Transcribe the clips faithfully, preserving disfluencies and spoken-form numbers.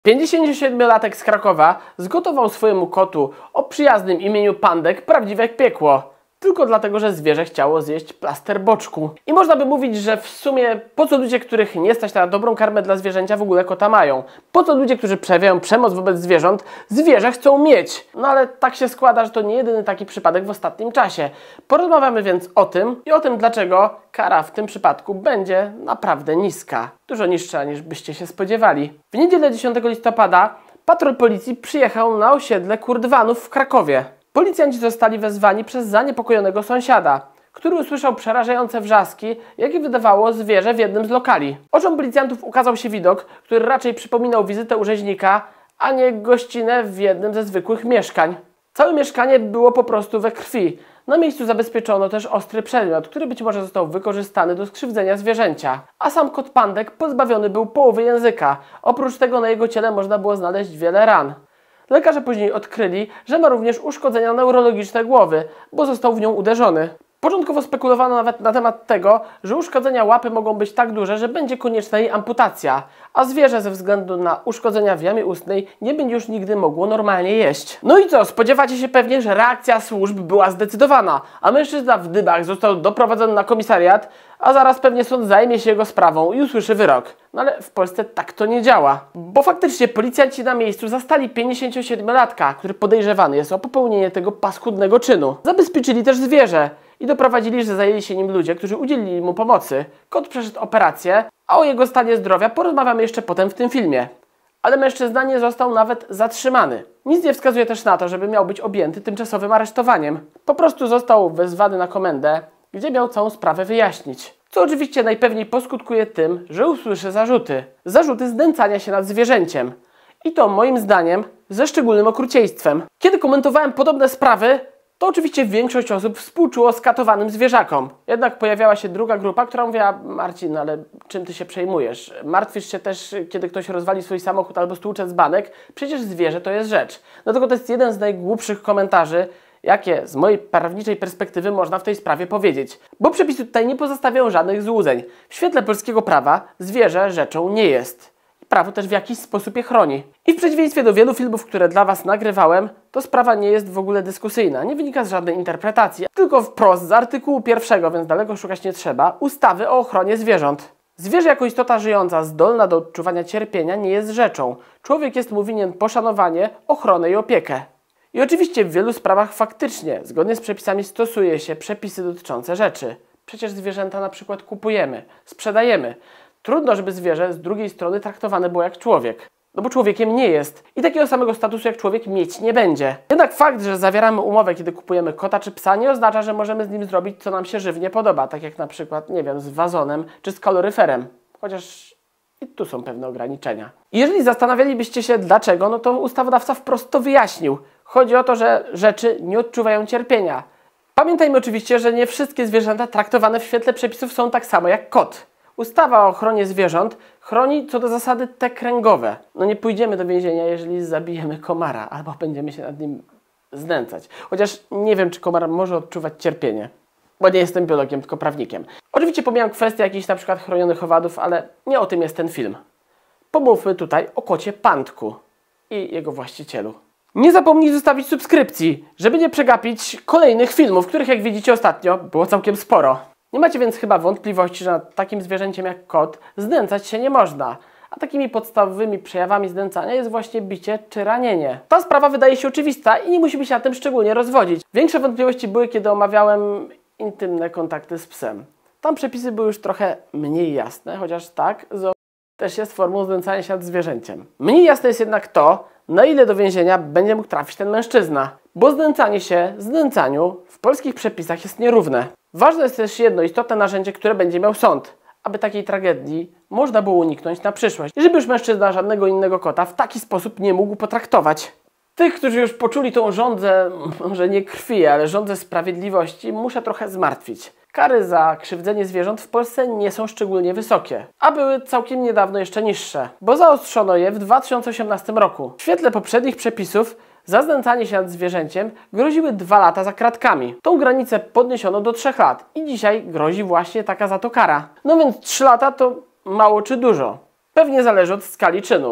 pięćdziesięciosiedmiolatek z Krakowa zgotował swojemu kotu o przyjaznym imieniu Pandek prawdziwe piekło. Tylko dlatego, że zwierzę chciało zjeść plaster boczku. I można by mówić, że w sumie po co ludzie, których nie stać na dobrą karmę dla zwierzęcia, w ogóle kota mają? Po co ludzie, którzy przejawiają przemoc wobec zwierząt, zwierzę chcą mieć? No ale tak się składa, że to nie jedyny taki przypadek w ostatnim czasie. Porozmawiamy więc o tym i o tym, dlaczego kara w tym przypadku będzie naprawdę niska. Dużo niższa, niż byście się spodziewali. W niedzielę dziesiątego listopada patrol policji przyjechał na osiedle Kurdwanów w Krakowie. Policjanci zostali wezwani przez zaniepokojonego sąsiada, który usłyszał przerażające wrzaski, jakie wydawało zwierzę w jednym z lokali. Oczom policjantów ukazał się widok, który raczej przypominał wizytę u rzeźnika, a nie gościnę w jednym ze zwykłych mieszkań. Całe mieszkanie było po prostu we krwi. Na miejscu zabezpieczono też ostry przedmiot, który być może został wykorzystany do skrzywdzenia zwierzęcia. A sam kot Pandek pozbawiony był połowy języka. Oprócz tego na jego ciele można było znaleźć wiele ran. Lekarze później odkryli, że ma również uszkodzenia neurologiczne głowy, bo został w nią uderzony. Początkowo spekulowano nawet na temat tego, że uszkodzenia łapy mogą być tak duże, że będzie konieczna jej amputacja, a zwierzę ze względu na uszkodzenia w jamie ustnej nie będzie już nigdy mogło normalnie jeść. No i co? Spodziewacie się pewnie, że reakcja służb była zdecydowana, a mężczyzna w dybach został doprowadzony na komisariat, a zaraz pewnie sąd zajmie się jego sprawą i usłyszy wyrok. No ale w Polsce tak to nie działa. Bo faktycznie policjanci na miejscu zastali pięćdziesięciosiedmiolatka, który podejrzewany jest o popełnienie tego paskudnego czynu. Zabezpieczyli też zwierzę i doprowadzili, że zajęli się nim ludzie, którzy udzielili mu pomocy. Kot przeszedł operację, a o jego stanie zdrowia porozmawiamy jeszcze potem w tym filmie. Ale mężczyzna nie został nawet zatrzymany. Nic nie wskazuje też na to, żeby miał być objęty tymczasowym aresztowaniem. Po prostu został wezwany na komendę, gdzie miał całą sprawę wyjaśnić. Co oczywiście najpewniej poskutkuje tym, że usłyszy zarzuty. Zarzuty znęcania się nad zwierzęciem. I to moim zdaniem ze szczególnym okrucieństwem. Kiedy komentowałem podobne sprawy, to oczywiście większość osób współczuło skatowanym zwierzakom. Jednak pojawiała się druga grupa, która mówiła: Marcin, ale czym ty się przejmujesz? Martwisz się też, kiedy ktoś rozwali swój samochód albo stłucze dzbanek? Przecież zwierzę to jest rzecz. Dlatego to jest jeden z najgłupszych komentarzy, jakie z mojej prawniczej perspektywy można w tej sprawie powiedzieć. Bo przepisy tutaj nie pozostawiają żadnych złudzeń. W świetle polskiego prawa zwierzę rzeczą nie jest. Prawo też w jakiś sposób je chroni. I w przeciwieństwie do wielu filmów, które dla Was nagrywałem, to sprawa nie jest w ogóle dyskusyjna. Nie wynika z żadnej interpretacji, tylko wprost z artykułu pierwszego, więc daleko szukać nie trzeba, ustawy o ochronie zwierząt. Zwierzę jako istota żyjąca, zdolna do odczuwania cierpienia, nie jest rzeczą. Człowiek jest mu winien poszanowanie, ochronę i opiekę. I oczywiście w wielu sprawach faktycznie, zgodnie z przepisami, stosuje się przepisy dotyczące rzeczy. Przecież zwierzęta na przykład kupujemy, sprzedajemy. Trudno, żeby zwierzę z drugiej strony traktowane było jak człowiek. No bo człowiekiem nie jest. I takiego samego statusu jak człowiek mieć nie będzie. Jednak fakt, że zawieramy umowę, kiedy kupujemy kota czy psa, nie oznacza, że możemy z nim zrobić, co nam się żywnie podoba. Tak jak na przykład, nie wiem, z wazonem czy z kaloryferem. Chociaż i tu są pewne ograniczenia. I jeżeli zastanawialibyście się dlaczego, no to ustawodawca wprost to wyjaśnił. Chodzi o to, że rzeczy nie odczuwają cierpienia. Pamiętajmy oczywiście, że nie wszystkie zwierzęta traktowane w świetle przepisów są tak samo jak kot. Ustawa o ochronie zwierząt chroni co do zasady te kręgowe. No nie pójdziemy do więzienia, jeżeli zabijemy komara, albo będziemy się nad nim znęcać. Chociaż nie wiem, czy komar może odczuwać cierpienie, bo nie jestem biologiem, tylko prawnikiem. Oczywiście pomijam kwestię jakichś na przykład chronionych owadów, ale nie o tym jest ten film. Pomówmy tutaj o kocie Pandku i jego właścicielu. Nie zapomnij zostawić subskrypcji, żeby nie przegapić kolejnych filmów, których jak widzicie ostatnio było całkiem sporo. Nie macie więc chyba wątpliwości, że nad takim zwierzęciem jak kot znęcać się nie można. A takimi podstawowymi przejawami znęcania jest właśnie bicie czy ranienie. Ta sprawa wydaje się oczywista i nie musimy się na tym szczególnie rozwodzić. Większe wątpliwości były, kiedy omawiałem intymne kontakty z psem. Tam przepisy były już trochę mniej jasne, chociaż tak, zo też jest formą znęcania się nad zwierzęciem. Mniej jasne jest jednak to, na ile do więzienia będzie mógł trafić ten mężczyzna. Bo znęcanie się znęcaniu w polskich przepisach jest nierówne. Ważne jest też jedno istotne narzędzie, które będzie miał sąd, aby takiej tragedii można było uniknąć na przyszłość. I żeby już mężczyzna żadnego innego kota w taki sposób nie mógł potraktować. Tych, którzy już poczuli tą żądzę, może nie krwi, ale żądzę sprawiedliwości, muszę trochę zmartwić. Kary za krzywdzenie zwierząt w Polsce nie są szczególnie wysokie, a były całkiem niedawno jeszcze niższe, bo zaostrzono je w dwa tysiące osiemnastym roku. W świetle poprzednich przepisów za znęcanie się nad zwierzęciem groziły dwa lata za kratkami. Tą granicę podniesiono do trzech lat i dzisiaj grozi właśnie taka za to kara. No więc trzy lata to mało czy dużo? Pewnie zależy od skali czynu.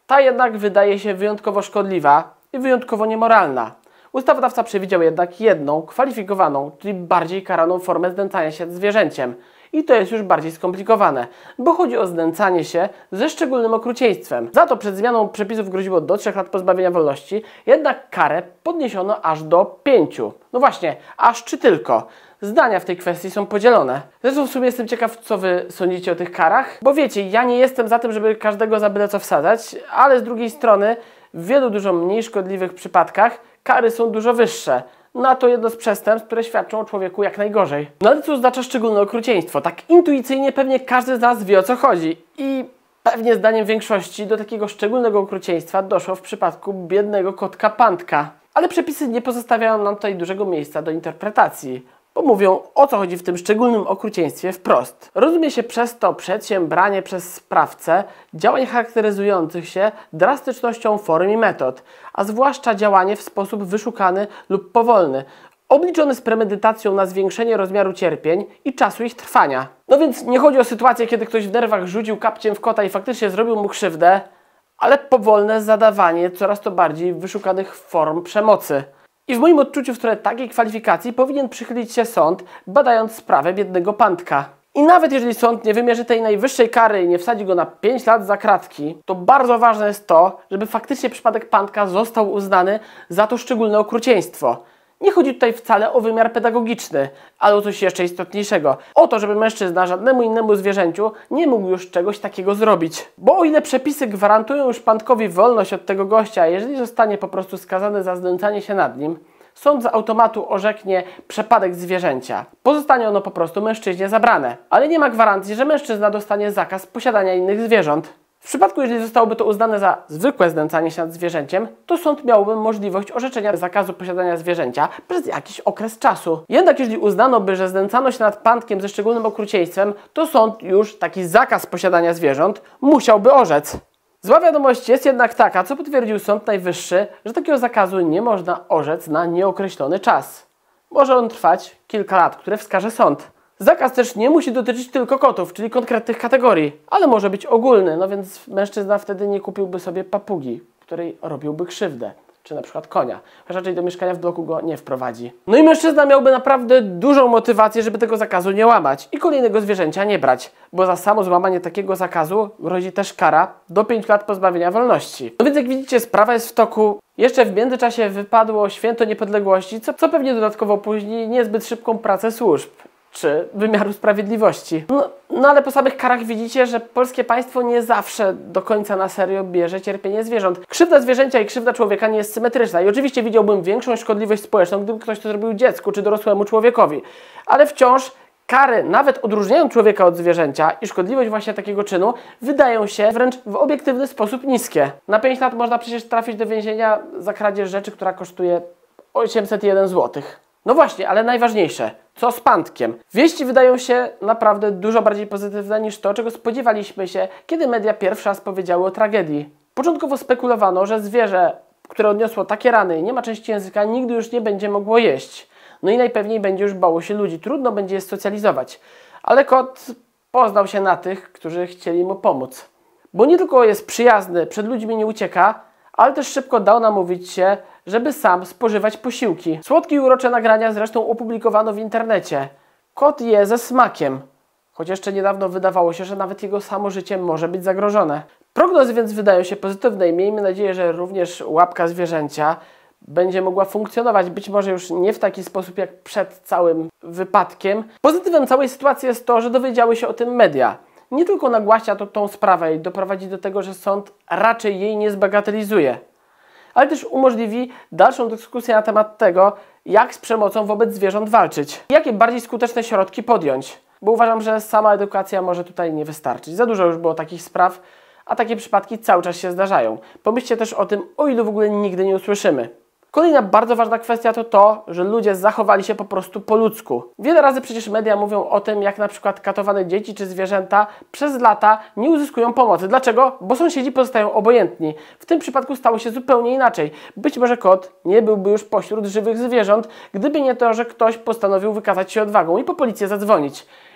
Ta jednak wydaje się wyjątkowo szkodliwa i wyjątkowo niemoralna. Ustawodawca przewidział jednak jedną, kwalifikowaną, czyli bardziej karaną formę znęcania się zwierzęciem. I to jest już bardziej skomplikowane, bo chodzi o znęcanie się ze szczególnym okrucieństwem. Za to przed zmianą przepisów groziło do trzech lat pozbawienia wolności, jednak karę podniesiono aż do pięciu. No właśnie, aż czy tylko? Zdania w tej kwestii są podzielone. Zresztą w sumie jestem ciekaw, co wy sądzicie o tych karach, bo wiecie, ja nie jestem za tym, żeby każdego za byle co wsadzać, ale z drugiej strony w wielu dużo mniej szkodliwych przypadkach kary są dużo wyższe. No to jedno z przestępstw, które świadczą o człowieku jak najgorzej. No ale co oznacza szczególne okrucieństwo? Tak intuicyjnie pewnie każdy z nas wie, o co chodzi. I pewnie zdaniem większości do takiego szczególnego okrucieństwa doszło w przypadku biednego kotka Pandka. Ale przepisy nie pozostawiają nam tutaj dużego miejsca do interpretacji, bo mówią, o co chodzi w tym szczególnym okrucieństwie wprost. Rozumie się przez to przedsiębranie przez sprawcę działań charakteryzujących się drastycznością form i metod, a zwłaszcza działanie w sposób wyszukany lub powolny, obliczony z premedytacją na zwiększenie rozmiaru cierpień i czasu ich trwania. No więc nie chodzi o sytuację, kiedy ktoś w nerwach rzucił kapciem w kota i faktycznie zrobił mu krzywdę, ale powolne zadawanie coraz to bardziej wyszukanych form przemocy. I w moim odczuciu w stronę takiej kwalifikacji powinien przychylić się sąd, badając sprawę biednego Pandka. I nawet jeżeli sąd nie wymierzy tej najwyższej kary i nie wsadzi go na pięć lat za kratki, to bardzo ważne jest to, żeby faktycznie przypadek Pandka został uznany za to szczególne okrucieństwo. Nie chodzi tutaj wcale o wymiar pedagogiczny, ale o coś jeszcze istotniejszego. O to, żeby mężczyzna żadnemu innemu zwierzęciu nie mógł już czegoś takiego zrobić. Bo o ile przepisy gwarantują już Pandkowi wolność od tego gościa, jeżeli zostanie po prostu skazany za znęcanie się nad nim, sąd z automatu orzeknie przepadek zwierzęcia. Pozostanie ono po prostu mężczyźnie zabrane. Ale nie ma gwarancji, że mężczyzna dostanie zakaz posiadania innych zwierząt. W przypadku, jeżeli zostałoby to uznane za zwykłe znęcanie się nad zwierzęciem, to sąd miałby możliwość orzeczenia zakazu posiadania zwierzęcia przez jakiś okres czasu. Jednak jeżeli uznano by, że znęcano się nad Pandkiem ze szczególnym okrucieństwem, to sąd już taki zakaz posiadania zwierząt musiałby orzec. Zła wiadomość jest jednak taka, co potwierdził Sąd Najwyższy, że takiego zakazu nie można orzec na nieokreślony czas. Może on trwać kilka lat, które wskaże sąd. Zakaz też nie musi dotyczyć tylko kotów, czyli konkretnych kategorii, ale może być ogólny, no więc mężczyzna wtedy nie kupiłby sobie papugi, której robiłby krzywdę, czy na przykład konia, chociaż raczej do mieszkania w bloku go nie wprowadzi. No i mężczyzna miałby naprawdę dużą motywację, żeby tego zakazu nie łamać i kolejnego zwierzęcia nie brać, bo za samo złamanie takiego zakazu grozi też kara do pięciu lat pozbawienia wolności. No więc jak widzicie, sprawa jest w toku. Jeszcze w międzyczasie wypadło Święto Niepodległości, co, co pewnie dodatkowo opóźni niezbyt szybką pracę służb czy wymiaru sprawiedliwości. No, no ale po samych karach widzicie, że polskie państwo nie zawsze do końca na serio bierze cierpienie zwierząt. Krzywda zwierzęcia i krzywda człowieka nie jest symetryczna i oczywiście widziałbym większą szkodliwość społeczną, gdyby ktoś to zrobił dziecku czy dorosłemu człowiekowi. Ale wciąż kary, nawet odróżniając człowieka od zwierzęcia i szkodliwość właśnie takiego czynu, wydają się wręcz w obiektywny sposób niskie. Na pięć lat można przecież trafić do więzienia za kradzież rzeczy, która kosztuje osiemset jeden złotych. No właśnie, ale najważniejsze, co z Pandkiem? Wieści wydają się naprawdę dużo bardziej pozytywne niż to, czego spodziewaliśmy się, kiedy media pierwszy raz powiedziały o tragedii. Początkowo spekulowano, że zwierzę, które odniosło takie rany i nie ma części języka, nigdy już nie będzie mogło jeść. No i najpewniej będzie już bało się ludzi, trudno będzie je socjalizować. Ale kot poznał się na tych, którzy chcieli mu pomóc. Bo nie tylko jest przyjazny, przed ludźmi nie ucieka, ale też szybko dał namówić się, żeby sam spożywać posiłki. Słodkie i urocze nagrania zresztą opublikowano w internecie. Kot je ze smakiem, choć jeszcze niedawno wydawało się, że nawet jego samo życie może być zagrożone. Prognozy więc wydają się pozytywne i miejmy nadzieję, że również łapka zwierzęcia będzie mogła funkcjonować, być może już nie w taki sposób jak przed całym wypadkiem. Pozytywem całej sytuacji jest to, że dowiedziały się o tym media. Nie tylko nagłaśnia to tą sprawę i doprowadzi do tego, że sąd raczej jej nie zbagatelizuje, ale też umożliwi dalszą dyskusję na temat tego, jak z przemocą wobec zwierząt walczyć. Jakie bardziej skuteczne środki podjąć. Bo uważam, że sama edukacja może tutaj nie wystarczyć. Za dużo już było takich spraw, a takie przypadki cały czas się zdarzają. Pomyślcie też o tym, o ilu w ogóle nigdy nie usłyszymy. Kolejna bardzo ważna kwestia to to, że ludzie zachowali się po prostu po ludzku. Wiele razy przecież media mówią o tym, jak na przykład katowane dzieci czy zwierzęta przez lata nie uzyskują pomocy. Dlaczego? Bo sąsiedzi pozostają obojętni. W tym przypadku stało się zupełnie inaczej. Być może kot nie byłby już pośród żywych zwierząt, gdyby nie to, że ktoś postanowił wykazać się odwagą i po policję zadzwonić.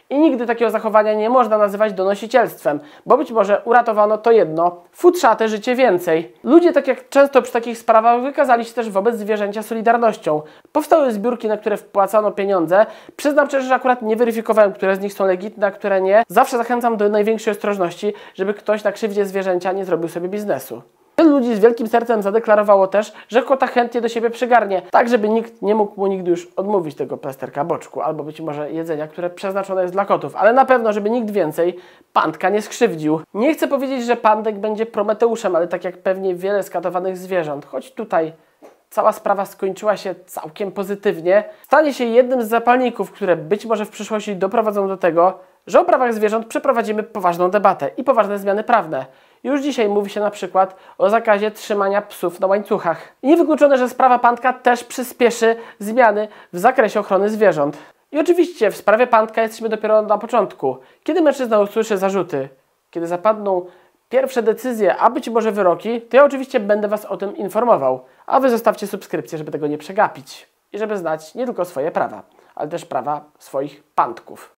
i nigdy takiego zachowania nie można nazywać donosicielstwem, bo być może uratowano to jedno futrzate życie więcej. Ludzie, tak jak często przy takich sprawach, wykazali się też wobec zwierzęcia solidarnością. Powstały zbiórki, na które wpłacano pieniądze. Przyznam szczerze, że akurat nie weryfikowałem, które z nich są legitne, a które nie. Zawsze zachęcam do największej ostrożności, żeby ktoś na krzywdzie zwierzęcia nie zrobił sobie biznesu. Wielu ludzi z wielkim sercem zadeklarowało też, że kota chętnie do siebie przygarnie, tak żeby nikt nie mógł mu nigdy już odmówić tego plasterka boczku, albo być może jedzenia, które przeznaczone jest dla kotów, ale na pewno, żeby nikt więcej Pandka nie skrzywdził. Nie chcę powiedzieć, że Pandek będzie Prometeuszem, ale tak jak pewnie wiele skatowanych zwierząt, choć tutaj cała sprawa skończyła się całkiem pozytywnie, stanie się jednym z zapalników, które być może w przyszłości doprowadzą do tego, że o prawach zwierząt przeprowadzimy poważną debatę i poważne zmiany prawne. Już dzisiaj mówi się na przykład o zakazie trzymania psów na łańcuchach. I niewykluczone, że sprawa Pandka też przyspieszy zmiany w zakresie ochrony zwierząt. I oczywiście w sprawie Pandka jesteśmy dopiero na początku. Kiedy mężczyzna usłyszy zarzuty, kiedy zapadną pierwsze decyzje, a być może wyroki, to ja oczywiście będę Was o tym informował. A Wy zostawcie subskrypcję, żeby tego nie przegapić. I żeby znać nie tylko swoje prawa, ale też prawa swoich Pandków.